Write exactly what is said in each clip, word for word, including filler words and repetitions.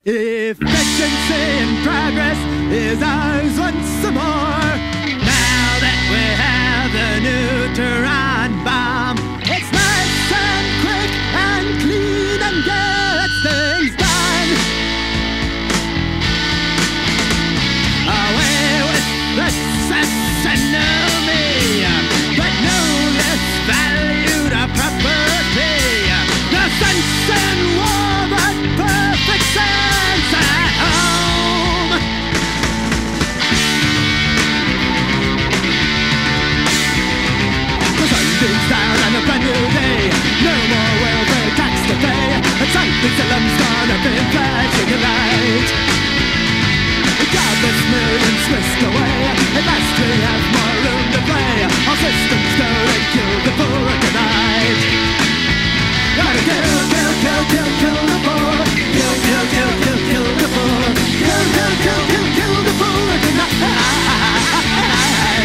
Efficiency and progress is ours once more. Now that we have the neutron bomb, it's nice and quick and clean and gets things done. Away with the sensational me, but no less valued a property. The sense and war, but perfect sense at home. The sun beams down on a brand new day. No more welfare tax to pay. A Chinese alum's gonna be flashing a light. Godless millions whisked away. At last we have more room to play. Our systems go and kill the poor tonight. Gotta kill, kill, kill, kill, kill the poor. Kill, kill, kill, kill, kill the poor. Kill, kill, kill, kill, kill the poor tonight.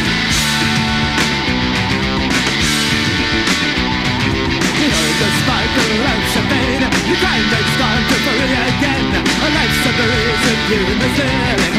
You heard the sparkle of champagne. The crime rate's gone to free again. A life's a reason you miss it.